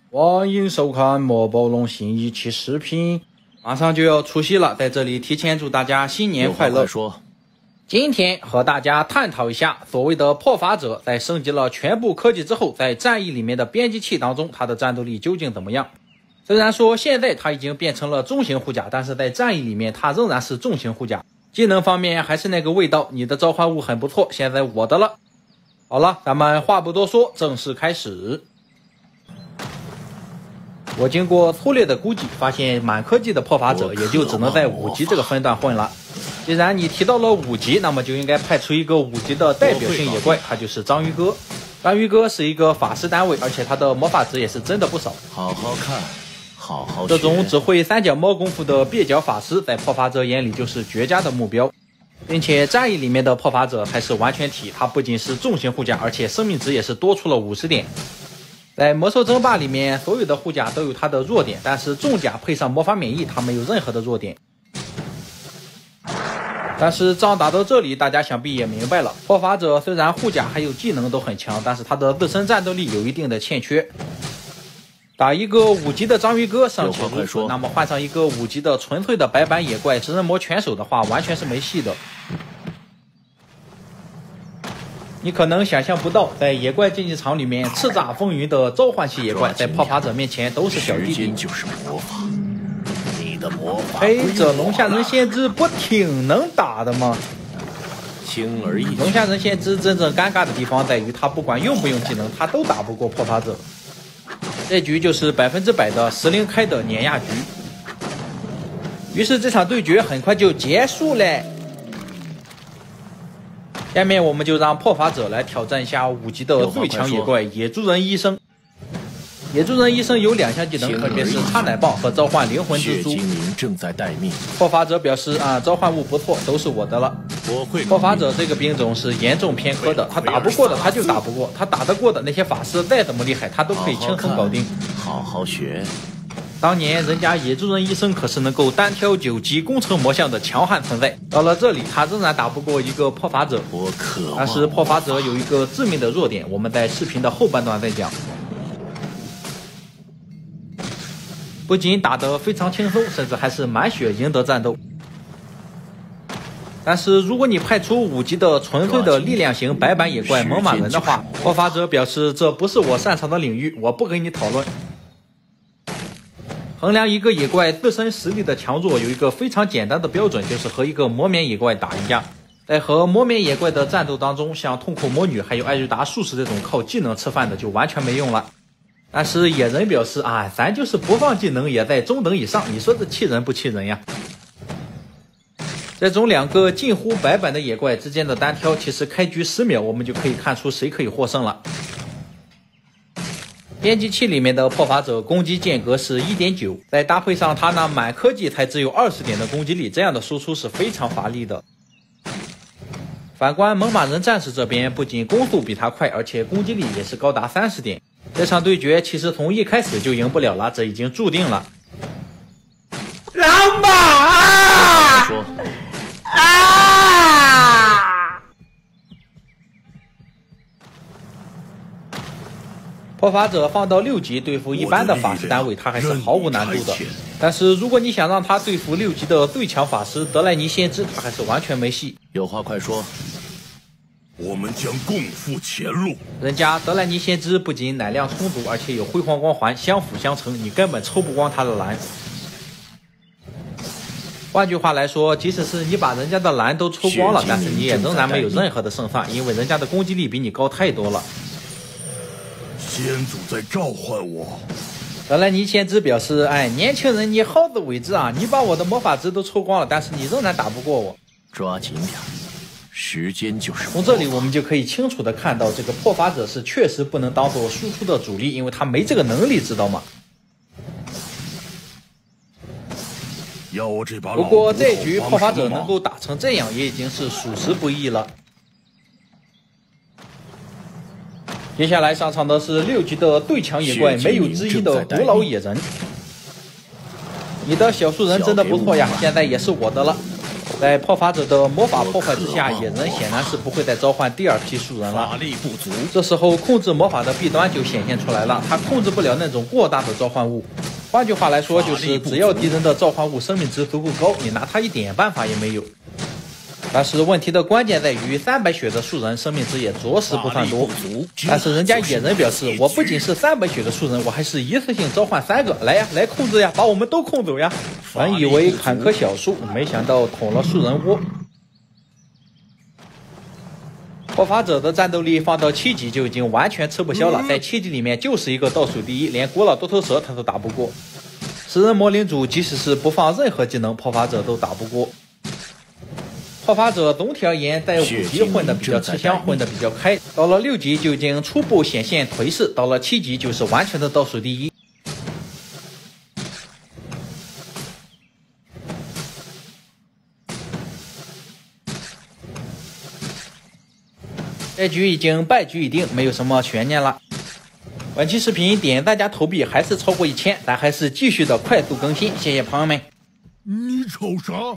欢迎收看魔宝龙新一期视频，马上就要除夕了，在这里提前祝大家新年快乐。今天和大家探讨一下所谓的破法者在升级了全部科技之后，在战役里面的编辑器当中，它的战斗力究竟怎么样？虽然说现在它已经变成了中型护甲，但是在战役里面它仍然是重型护甲。技能方面还是那个味道，你的召唤物很不错，现在我的了。好了，咱们话不多说，正式开始。我经过粗略的估计，发现满科技的破法者也就只能在5级这个分段混了。既然你提到了5级，那么就应该派出一个5级的代表性野怪，他就是章鱼哥。章鱼哥是一个法师单位，而且他的魔法值也是真的不少。 好好看，好好学。 这种只会三脚猫功夫的蹩脚法师，在破法者眼里就是绝佳的目标。并且战役里面的破法者才是完全体，它不仅是重型护甲，而且生命值也是多出了50点。在魔兽争霸里面，所有的护甲都有它的弱点，但是重甲配上魔法免疫，它没有任何的弱点。但是仗打到这里，大家想必也明白了，破法者虽然护甲还有技能都很强，但是他的自身战斗力有一定的欠缺。打一个5级的章鱼哥尚且如此，那么换上一个5级的纯粹的白板野怪食人魔拳手的话，完全是没戏的。你可能想象不到，在野怪竞技场里面叱咤风云的召唤系野怪，在破法者面前都是小弟弟。 就是魔法，你的魔法。 嘿，这龙虾人先知不挺能打的吗？ 轻而易举。 龙虾人先知真正尴尬的地方在于，他不管用不用技能，他都打不过破法者。这局就是100%的10-0开的碾压局。于是这场对决很快就结束了。下面我们就让破法者来挑战一下5级的最强野怪野猪人医生。野猪人医生有2项技能，分别是插奶棒和召唤灵魂蜘蛛。 正在待命。 破法者表示召唤物不错，都是我的了。破法者这个兵种是严重偏科的，他打不过的他就打不过，他打得过的那些法师再怎么厉害，他都可以轻松搞定。 好好学。 当年人家野猪人医生可是能够单挑9级工程魔像的强悍存在，到了这里他仍然打不过一个破法者。但是破法者有一个致命的弱点，我们在视频的后半段再讲。不仅打得非常轻松，甚至还是满血赢得战斗。但是如果你派出5级的纯粹的力量型白板野怪猛犸人的话，破法者表示这不是我擅长的领域，我不跟你讨论。衡量一个野怪自身实力的强弱有一个非常简单的标准，就是和一个魔免野怪打一架。在和魔免野怪的战斗当中，像痛苦魔女还有艾瑞达术士这种靠技能吃饭的就完全没用了。但是野人表示咱就是不放技能也在中等以上，你说这气人不气人呀？这种2个近乎白板的野怪之间的单挑，其实开局10秒我们就可以看出谁可以获胜了。编辑器里面的破法者攻击间隔是 1.9， 再搭配上他那满科技才只有20点的攻击力，这样的输出是非常乏力的。反观猛犸人战士这边，不仅攻速比他快，而且攻击力也是高达30点。这场对决其实从一开始就赢不了了，这已经注定了。老马说破法者放到6级对付一般的法师单位，他还是毫无难度的。但是如果你想让他对付6级的最强法师德莱尼先知，他还是完全没戏。 有话快说。 我们将共赴前路。 人家德莱尼先知不仅奶量充足，而且有辉煌光环，相辅相成，你根本抽不光他的蓝。换句话来说，即使是你把人家的蓝都抽光了，但是你也仍然没有任何的胜算，因为人家的攻击力比你高太多了。 先祖在召唤我。 德莱尼先知表示，年轻人你好自为之啊！你把我的魔法值都抽光了，但是你仍然打不过我。 抓紧点，时间就是从这里我们就可以清楚的看到，这个破法者是确实不能当做输出的主力，因为他没这个能力，知道吗？ 要我这把不过这局破法者能够打成这样，也已经是属实不易了。接下来上场的是6级的最强野怪，没有之一的古老野人。你的小树人真的不错呀，现在也是我的了。 在破法者的魔法破坏之下，野人显然是不会再召唤第二批树人了。 法力不足， 这时候控制魔法的弊端就显现出来了，他控制不了那种过大的召唤物。换句话来说，就是只要敌人的召唤物生命值足够高，你拿他一点办法也没有。但是问题的关键在于，300血的树人生命值也着实不算多。但是人家野人表示，我不仅是300血的树人，我还是一次性召唤3个，来呀，来控制呀，把我们都控走呀！本以为砍棵小树，没想到捅了树人窝。破法者的战斗力放到7级就已经完全吃不消了，在7级里面就是一个倒数第一，连古老多头蛇他都打不过。食人魔领主即使是不放任何技能，破法者都打不过。破法者总体而言，在5级混得比较吃香，混得比较开，到了6级就已经初步显现颓势，到了7级就是完全的倒数第一。这局已经败局已定，没有什么悬念了。本期视频点赞加投币还是超过1000，咱还是继续的快速更新，谢谢朋友们。 你瞅啥？